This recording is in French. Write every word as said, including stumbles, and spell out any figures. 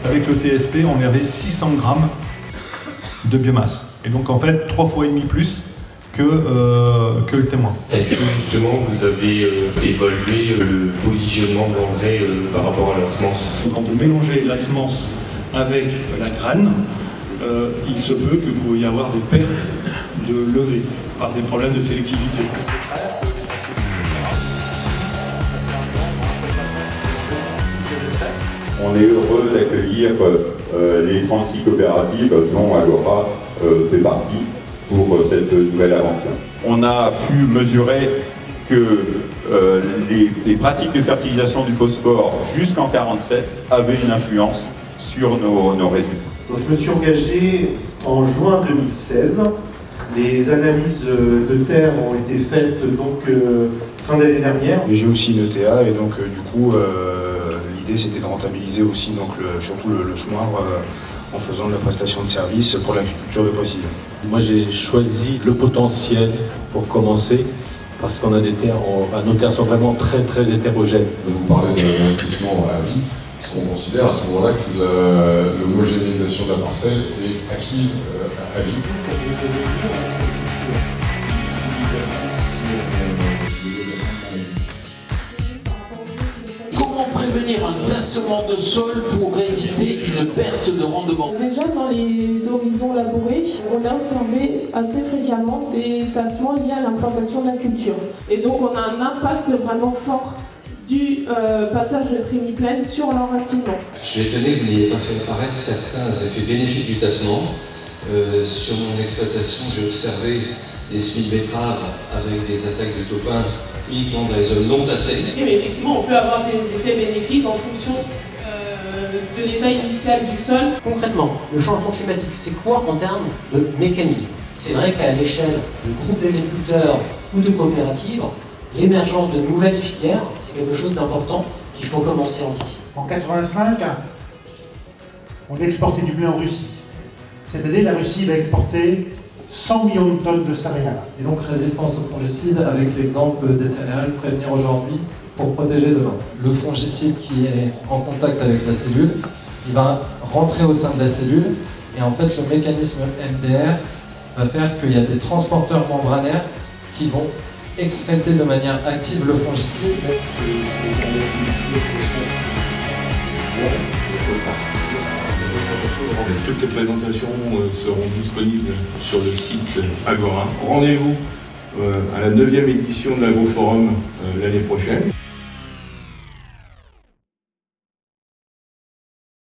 Avec le T S P, on avait six cents grammes de biomasse. Et donc en fait, trois fois et demi plus que, euh, que le témoin. Est-ce que justement vous avez euh, évalué le positionnement de l'engrais euh, par rapport à la semence? Quand vous mélangez la semence avec la graine, euh, il se peut que vous y avoir des pertes de levée par des problèmes de sélectivité. On est heureux d'accueillir euh, les trente-six coopératives dont Agora euh, fait partie pour euh, cette nouvelle aventure. On a pu mesurer que euh, les, les pratiques de fertilisation du phosphore jusqu'en quarante-sept avaient une influence sur nos, nos résultats. Donc, je me suis engagé en juin deux mille seize. Les analyses de terre ont été faites donc euh, fin d'année dernière. J'ai aussi une E T A et donc euh, du coup euh, l'idée c'était de rentabiliser aussi donc, le, surtout le, le soir euh, en faisant de la prestation de service pour l'agriculture de précision. Moi j'ai choisi le potentiel pour commencer parce qu'on a des terres, enfin, nos terres sont vraiment très très hétérogènes. Vous parlez d'investissement à vie, parce qu'on considère à ce moment-là que l'homogénéisation de la parcelle est acquise à vie. Comment prévenir un tassement de sol pour éviter une perte de rendement? Déjà dans les horizons labourés, on a observé assez fréquemment des tassements liés à l'implantation de la culture. Et donc on a un impact vraiment fort du euh, passage de trémipleine sur l'enracinement. Je suis étonné que vous n'ayez pas fait apparaître certains effets bénéfiques du tassement. Euh, sur mon exploitation, j'ai observé des semis de betterave avec des attaques de topin uniquement dans les zones non tassées. Mais effectivement, on peut avoir des effets bénéfiques en fonction euh, de l'état initial du sol. Concrètement, le changement climatique, c'est quoi en termes de mécanisme? C'est vrai qu'à l'échelle de groupes d'agriculteurs ou de coopératives, l'émergence de nouvelles filières, c'est quelque chose d'important qu'il faut commencer à anticiper. En quatre-vingt-cinq, on exportait du blé en Russie. Cette année, la Russie va exporter cent millions de tonnes de céréales. Et donc résistance aux fongicides avec l'exemple des céréales, prévenir aujourd'hui pour protéger demain. Le fongicide qui est en contact avec la cellule, il va rentrer au sein de la cellule et en fait le mécanisme M D R va faire qu'il y a des transporteurs membranaires qui vont excréter de manière active le fongicide. Toutes les présentations seront disponibles sur le site Agora. Rendez-vous à la neuvième édition de l'Agroforum l'année prochaine.